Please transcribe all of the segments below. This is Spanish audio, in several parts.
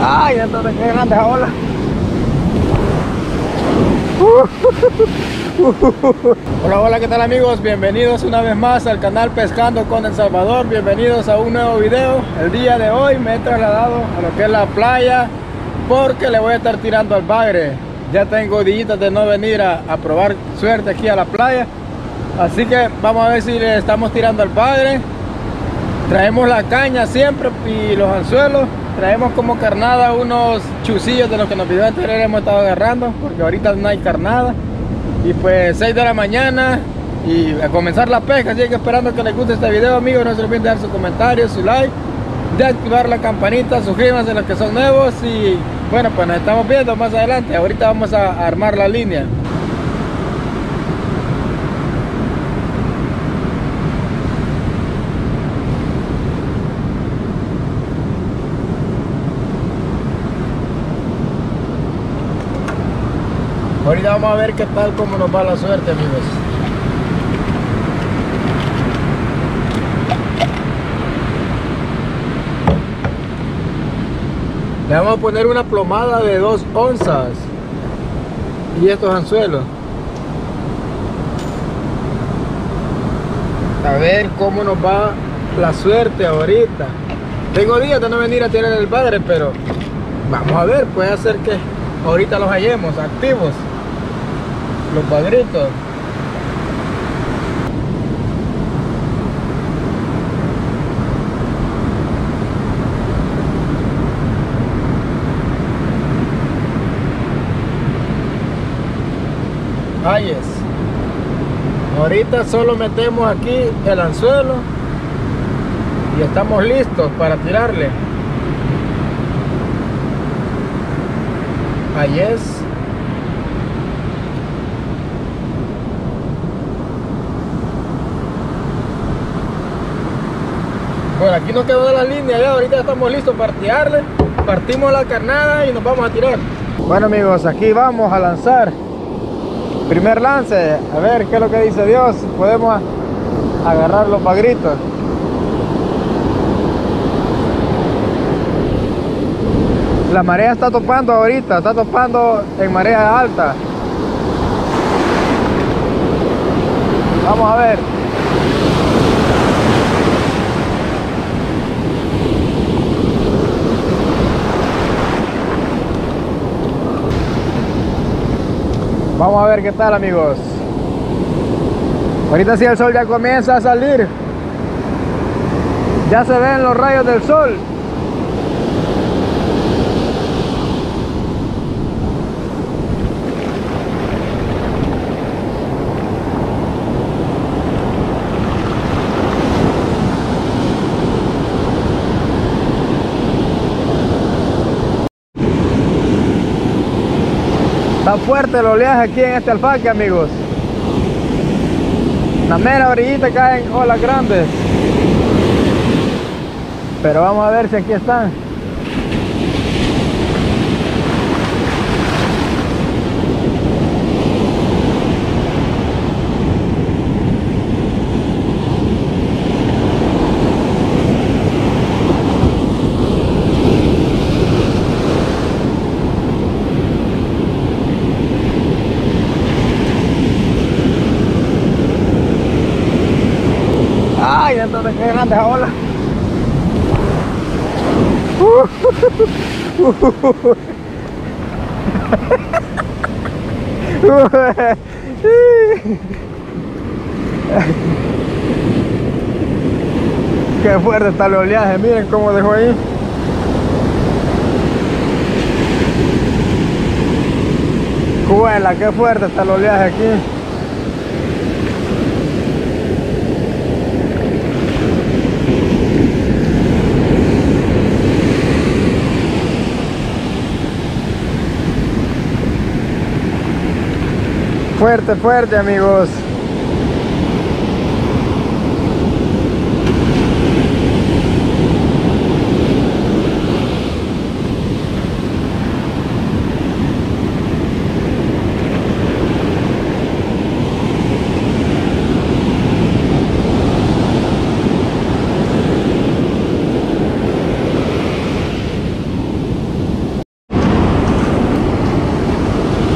Ay, entonces qué grande esa ola. Hola, hola, ¿qué tal amigos? Bienvenidos una vez más al canal Pescando con El Salvador. Bienvenidos a un nuevo video. El día de hoy me he trasladado a lo que es la playa porque le voy a estar tirando al bagre. Ya tengo días de no venir a probar suerte aquí a la playa, así que vamos a ver si le estamos tirando al bagre. Traemos la caña siempre y los anzuelos. Traemos como carnada unos chusillos de los que nos pidió anterior, hemos estado agarrando porque ahorita no hay carnada. Y pues 6 de la mañana y a comenzar la pesca, así que esperando que les guste este video, amigos. No se olviden de dar su comentario, su like, de activar la campanita, suscríbanse a los que son nuevos. Y bueno, pues nos estamos viendo más adelante. Ahorita vamos a armar la línea. Ahorita vamos a ver qué tal, cómo nos va la suerte, amigos. Le vamos a poner una plomada de 2 onzas y estos anzuelos. A ver cómo nos va la suerte ahorita. Tengo días de no venir a tirar el bagre, pero vamos a ver, puede ser que ahorita los hallemos activos, los bagritos. Ahí es. Ahorita solo metemos aquí el anzuelo y estamos listos para tirarle. Ahí es. Bueno, aquí nos quedó la línea ya. Ahorita estamos listos para tirarle. Partimos la carnada y nos vamos a tirar. Bueno amigos, aquí vamos a lanzar. Primer lance, a ver qué es lo que dice Dios, si podemos agarrar los bagritos. La marea está topando ahorita, está topando en marea alta. Vamos a ver. Vamos a ver qué tal, amigos. Ahorita sí el sol ya comienza a salir. Ya se ven los rayos del sol. Está fuerte el oleaje aquí en este alfaque, amigos. En la mera orillita caen olas grandes. Pero vamos a ver si aquí están. Ay, entonces qué grande esa ola. Qué fuerte está el oleaje, miren cómo dejó ahí. Juela, qué fuerte está el oleaje aquí. Fuerte, fuerte, amigos.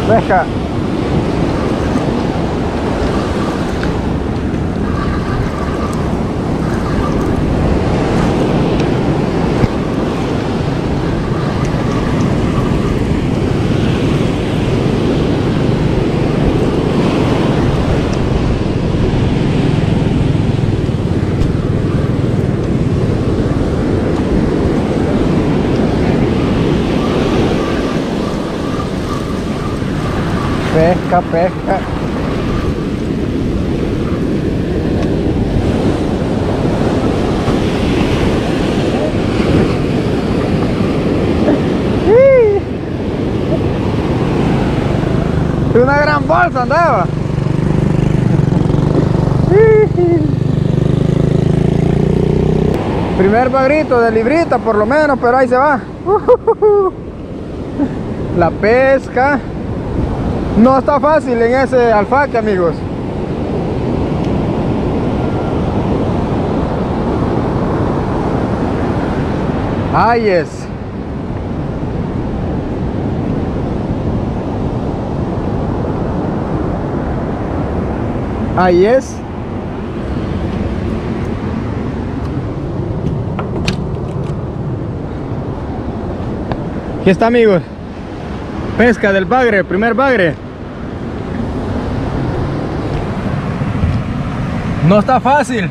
Pesca. Pesca, pesca. Una gran bolsa andaba. Primer bagrito de librita por lo menos, pero ahí se va. La pesca no está fácil en ese alfaque, amigos. Ahí es. Ahí es. Aquí está, amigos. Pesca del bagre, primer bagre. No está fácil.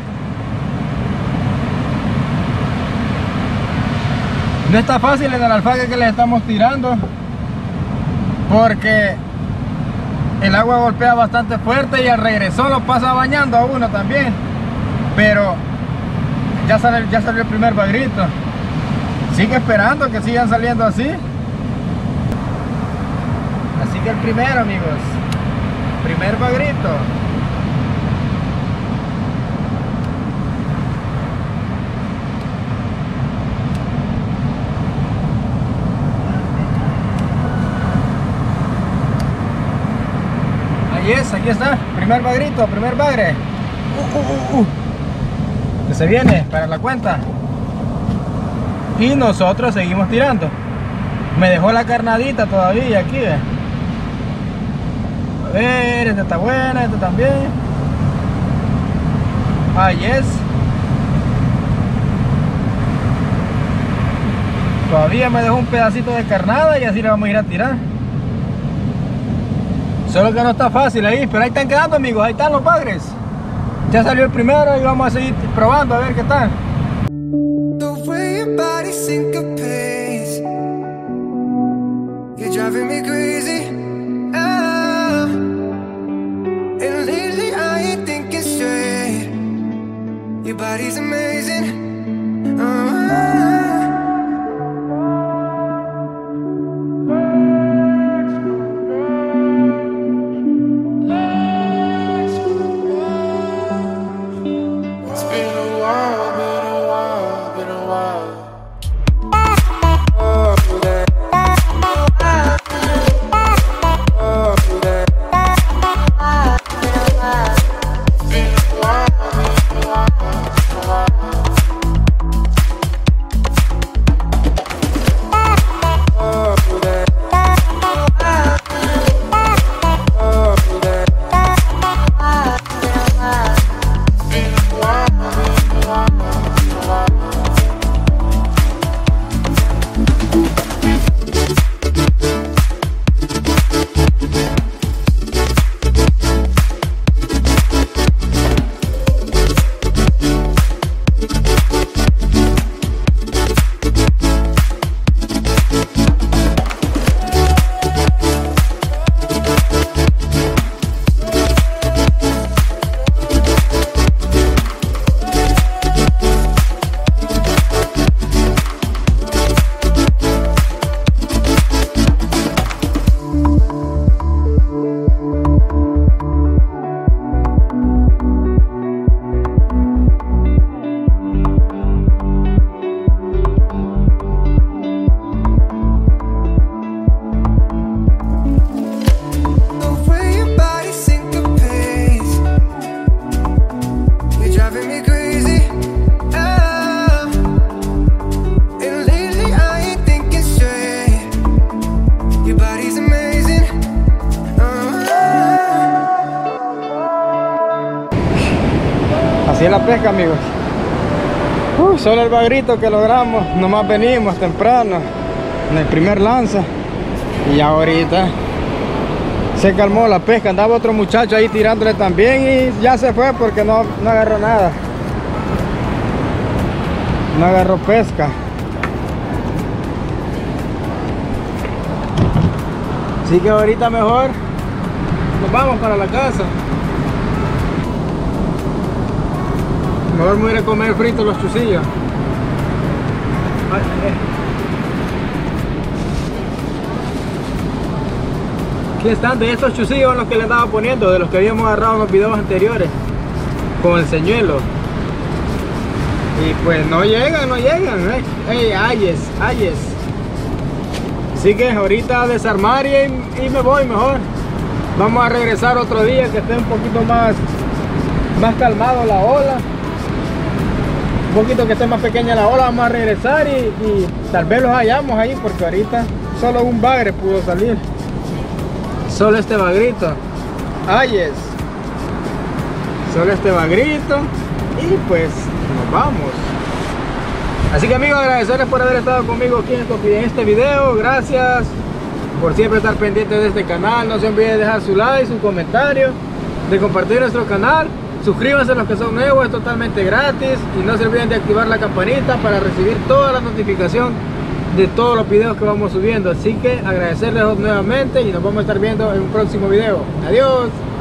No está fácil en el alfaque que le estamos tirando, porque el agua golpea bastante fuerte y al regresón lo pasa bañando a uno también. Pero ya salió el primer bagrito. Sigue esperando que sigan saliendo así. Así que el primero, amigos. Primer bagrito. Aquí está, primer bagrito, primer bagre. Que se viene para la cuenta. Y nosotros seguimos tirando. Me dejó la carnadita todavía aquí, ¿ve? A ver, esta está buena, esta también. Ahí es. Todavía me dejó un pedacito de carnada y así le vamos a ir a tirar. Solo que no está fácil ahí, pero ahí están quedando, amigos, ahí están los bagres. Ya salió el primero y vamos a seguir probando a ver qué tal. It's been a while, but la pesca, amigos. Solo el bagrito que logramos, nomás venimos temprano en el primer lanza y ahorita se calmó la pesca. Andaba otro muchacho ahí tirándole también y ya se fue porque no agarró nada, no agarró pesca. Así que ahorita mejor nos vamos para la casa. Mejor me voy a ir a comer fritos los chusillos. Aquí están de estos chusillos los que le estaba poniendo, de los que habíamos agarrado en los videos anteriores con el señuelo. Y pues no llegan, Ey, ayes. Así que ahorita a desarmar y me voy mejor. Vamos a regresar otro día que esté un poquito más calmado la ola. Un poquito que esté más pequeña la ola, vamos a regresar y tal vez los hallamos ahí, porque ahorita solo un bagre pudo salir. Solo este bagrito. Ayes. Solo este bagrito. Y pues nos vamos. Así que amigos, agradecerles por haber estado conmigo aquí en este video. Gracias por siempre estar pendientes de este canal. No se olviden de dejar su like, su comentario, de compartir nuestro canal. Suscríbanse los que son nuevos, es totalmente gratis. Y no se olviden de activar la campanita para recibir toda la notificación de todos los videos que vamos subiendo. Así que agradecerles nuevamente y nos vamos a estar viendo en un próximo video. Adiós.